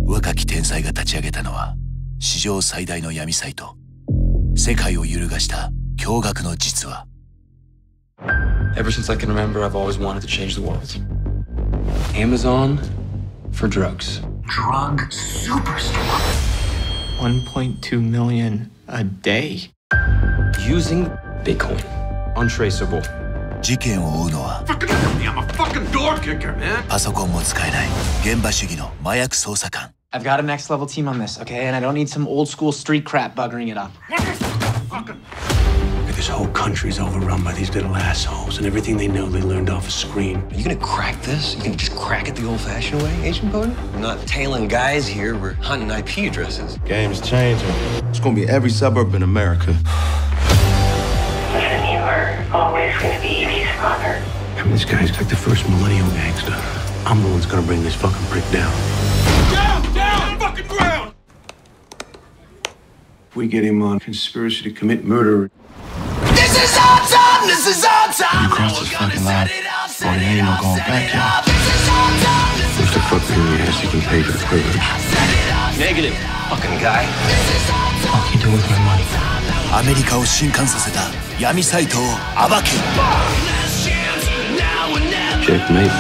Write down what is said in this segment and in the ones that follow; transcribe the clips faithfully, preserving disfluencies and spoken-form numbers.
若き天才が立ち上げたのは史上最大の闇サイト。世界を揺るがした驚愕の実話。 Ever since I can remember, I've always wanted to change the world. Amazon for drugs. Drug superstore. one point two million a day. Using Bitcoin. Untraceable. 事件を追うのは I'm a fucking door kicker, man. パソコンも使えない現場主義の麻薬捜査官。 I've got a next level team on this, okay? And I don't need some old school street crap buggering it up. This whole country's overrun by these little assholes, and everything they know they learned off a screen. Are you gonna crack this? You gonna just crack it the old-fashioned way, Agent Cody? We're not tailing guys here, we're hunting I P addresses. Game's changing. It's gonna be every suburb in America. Listen, you are always gonna be Evie's father. I mean, this guy's like the first millennial gangster. I'm the one that's gonna bring this fucking prick down. Down! Down! Fucking ground! If we get him on conspiracy to commit murder. This is our time! This is our time! You cross this fucking line, boy, there ain't no going back, y'all. What's the fuck in your ass you can pay for the privilege? Negative, fucking guy. What can you do with my money? アメリカを震撼させた闇サイトを暴け。 Checkmate.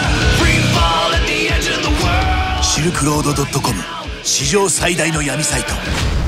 シルクロード .com 史上最大の闇サイト。